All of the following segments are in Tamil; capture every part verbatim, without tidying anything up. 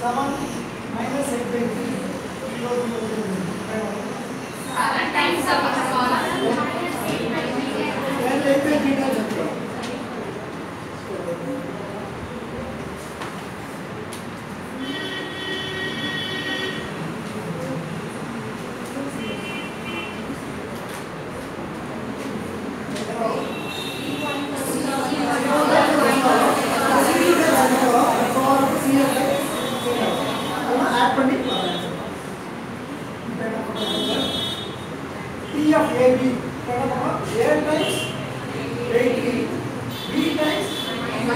seven minus eight by three. seven times seven column. Then eight by three times seven. P of A B A times eight B B times by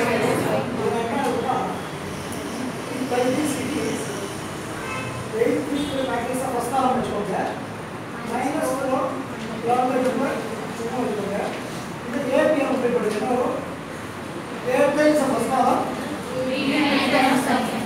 this it is eight B minus of first column which होगा minus four column में जो है two होगा इधर A B हम पे पढ़ेंगे ना वो A times of first column B times second.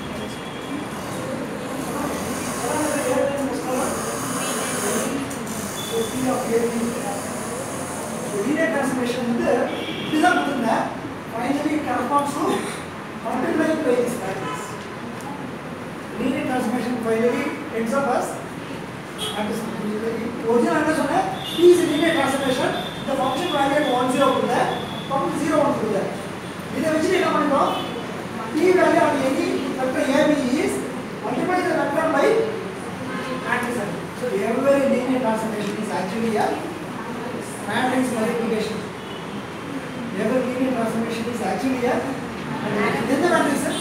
Linear transformation is finally corresponds to multiplying by this matrix. Linear transformation finally ends up as original answer है P is linear transformation. The function value at one zero होता है, from zero one होता है. इधर वैसे क्या मानेगा? P value of any vector A B is multiply the vector by matrix. So every linear transformation is actually a matrix multiplication. Every linear transformation is actually a matrix. Then the matrix is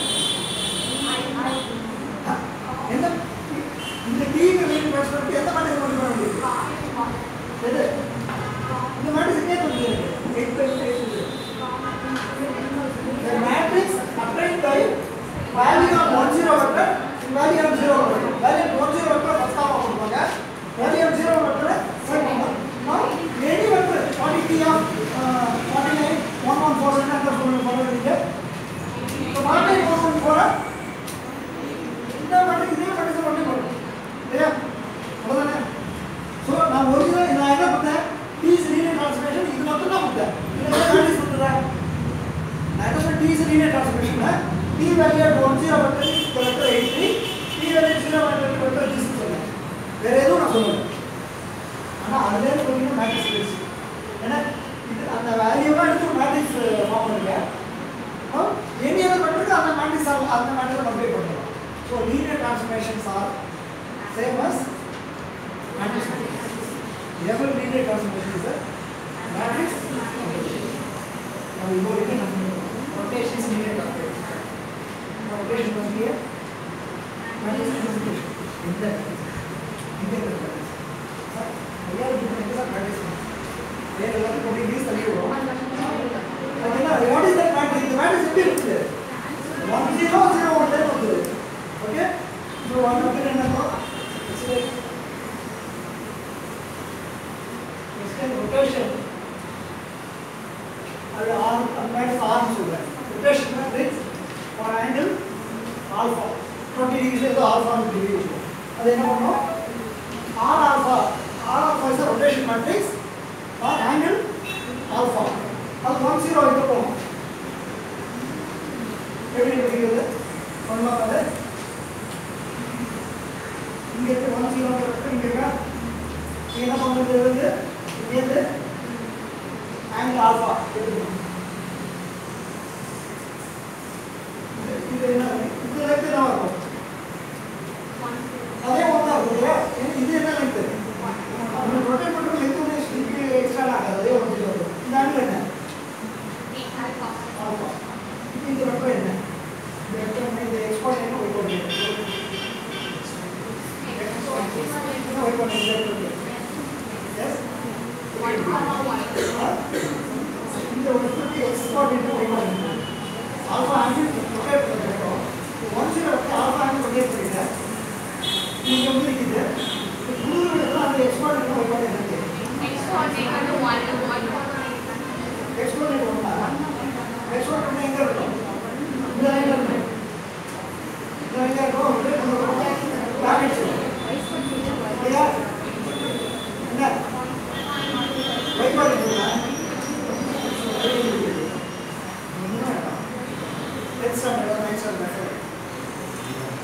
in the in the T linear transformation. Then the matrix multiply. Then the matrix is क्या होती है? eight by eight. The matrix obtained by value of one zero vector, value of zero vector, value of one zero vector first half of होगा. Value of zero vector second half. Now any vector quantity of forty-nine one one four seven after following following है. तो forty-nine one one four इतना matrix इतना matrix से multiply करो. ठीक है? बोला ना? So now original इतना आएगा पता है? T is linear transformation इतना तो ना होता है. इतना matrix होता है. Now तो T is linear transformation है. T value at one zero vector is vector eight three. T value at zero vector vector this is है. வேற எதுவும் நான் சொல்லல. ஆனா அதுல கொஞ்சம் மேட்ரிக்ஸ் இருக்கு. ஏன்னா இது அந்த வேல்யூவா எடுத்து மேட்ரிக்ஸ் ஃபார்ம் பண்ணுங்க. அப்ப எனி அதர் வெக்டருக்கு அந்த மேட்ரிக்ஸ் அந்த மேட்ரிக்ஸ் மல்டிப்ளை பண்ணுங்க. So linear transformations are same as matrix multiplication. Every linear transformation is a matrix multiplication. Now we go into rotation is linear transformation. Rotation must be a matrix multiplication. In that Integral matrix. We are doing integral matrix. We are going to put this value. Again, what is that matrix? The matrix is there. One zero zero one there. Okay. So one okay and now. Let's say. Let's say rotation. अरे आर्म matrix arm होगा. Rotation matrix for angle alpha. twenty degrees है तो alpha में degree होगा. अरे ना बोलो. R alpha, R alpha is a rotation matrix for angle alpha. अब one zero इधर को எப்படி தெரியுது? பண்ணலாம் அது. இங்க இருக்கு one zero இருக்கு இங்க இருக்கா? என்ன பண்றது வந்து இது angle alpha எடுக்கணும். இது என்ன? இது லெஃப்ட் தான் வரும். அதே ஒண்ணா இருக்குல்ல இது என்ன லெங்த் நம்ம ரொட்டேட் பண்ற லெங்த் ஒண்ணே இதுக்கு எக்ஸ்ட்ரா ஆகாது அதே ஒண்ணு வரும் இந்த ஆங்கிள் என்ன ஆல்பா ஆல்பா இந்த வெக்டர் என்ன இந்த வெக்டர் இந்த எக்ஸ்போனன்ட் என்ன ஒய் கோஆர்டினேட் என்ன ஒய் கோஆர்டினேட் எஸ் இந்த வெக்டருக்கு X coordinate Y coordinate alpha angle rotate பண்றோம் one zero alpha angle rotate பண்ணிட்டா நீங்க வந்து இது குளூரோட அந்த எக்ஸ்போர்ட் என்ன வைப்பாங்க எனக்கு Export into one to one. Export என்ன பண்ணலாம் எக்ஸ்போர்ட் பண்ண எங்க இருக்கும் இந்த லைன்ல இருக்கு இந்த லைன்ல இருக்கும் அப்படியே பண்ணுவோம் டார்கெட் ஐயா என்ன வைப்பாங்க let's start next one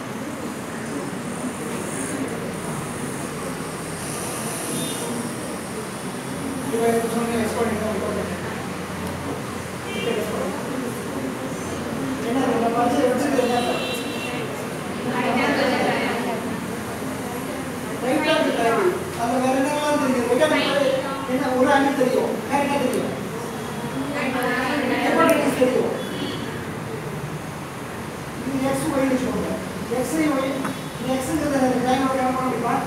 இது x y வச்சுக்கோங்க x y y xங்கிறது ட்ரையாங்கிள் என்ன பண்ண முடியுமா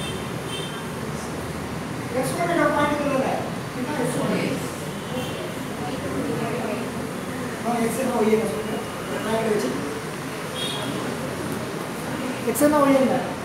x கோஆர்டினேட் பாயிண்ட் இருக்குல்ல இதுதான் x கோஆர்டினேட் நான் x என்ன y என்ன சொல்றேன் ட்ரையாங்கிள் வச்சு x என்ன y என்ன